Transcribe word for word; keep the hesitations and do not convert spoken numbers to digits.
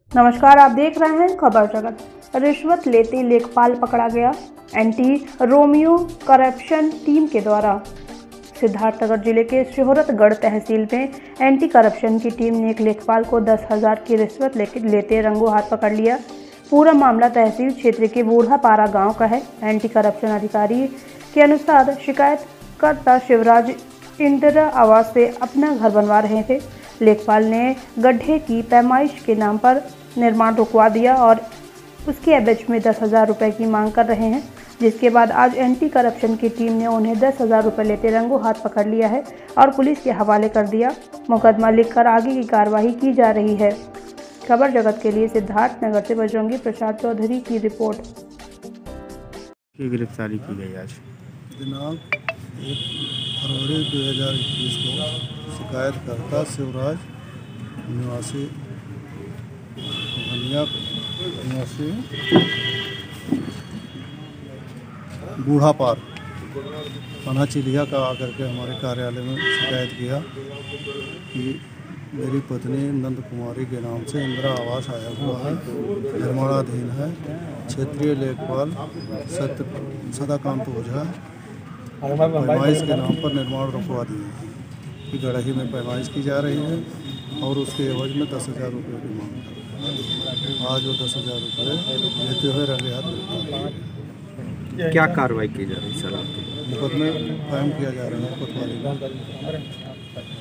नमस्कार, आप देख रहे हैं खबर जगत। रिश्वत लेते लेखपाल पकड़ा गया। एंटी रोमियो करप्शन टीम के द्वारा सिद्धार्थनगर जिले के शोहरतगढ़ तहसील में एंटी करप्शन की टीम ने एक लेखपाल को दस हजार की रिश्वत लेते रंगों हाथ पकड़ लिया। पूरा मामला तहसील क्षेत्र के बूढ़ापारा गांव का है। एंटी करप्शन अधिकारी के अनुसार शिकायतकर्ता शिवराज इंदिरा आवास से अपना घर बनवा रहे थे। लेखपाल ने गड्ढे की पैमाइश के नाम पर निर्माण रुकवा दिया और उसके एवज में दस हजार रुपये की मांग कर रहे हैं, जिसके बाद आज एंटी करप्शन की टीम ने उन्हें दस हजार रुपये लेते रंगों हाथ पकड़ लिया है और पुलिस के हवाले कर दिया। मुकदमा लिखकर आगे की कार्रवाई की जा रही है। खबर जगत के लिए सिद्धार्थनगर से बजरंगी प्रसाद चौधरी की रिपोर्ट। की गिरफ्तारी की गई आज दिनांक एक फरवरी दो हज़ार इक्कीस को शिकायतकर्ता शिवराज निवासी भनिया निवासी बूढ़ापार थाना चिलिया का आकर के हमारे कार्यालय में शिकायत किया कि मेरी पत्नी नंद कुमारी के नाम से इंदिरा आवास आया हुआ है, निर्माणाधीन है। क्षेत्रीय लेखपाल सत्य सदाकांत ओझा पैमाइश के नाम पर निर्माण रुकवा दिए कि गढ़ही में पैमाइश की जा रही है और उसके एवज में दस हज़ार रुपये की मांग है। आज वो दस हज़ार रुपये लेते हुए रंगे हाथ। क्या कार्रवाई की जा रही है सर? मुकदमे कायम किया जा रहा है कोतवाली में।